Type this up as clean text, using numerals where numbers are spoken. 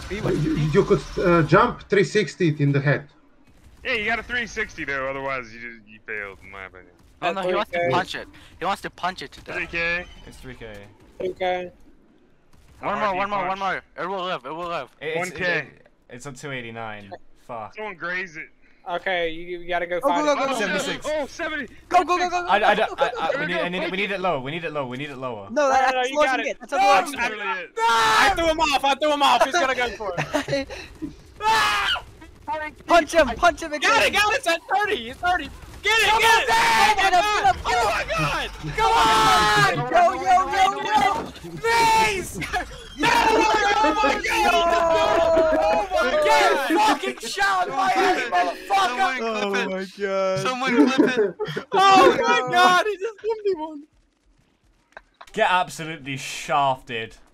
You could jump 360 it in the head. Yeah, you got a 360 though. Otherwise, you failed, in my opinion. Oh no, he wants to punch it. He wants to punch it to death. 3K. It's 3K. Okay. One more. It will live. 1K. It's on 289. Fuck. Someone graze it. Okay, you gotta go Go, fight go, it. go, go. 76. Oh, 70. Go, go, go, go. We need it low. We need it lower. No, No, that's you got losing it. it. That's how That's it literally it. I threw him off. He's gonna go for it. Punch him again. Got it. It's at 30. It's 30. Get it. Get him. Oh my god. Come on. Yo. Please. Oh my god. Get fucking shot by any motherfucker. Oh my god. Someone clip it. Oh my god. He just gave me one. Get absolutely shafted.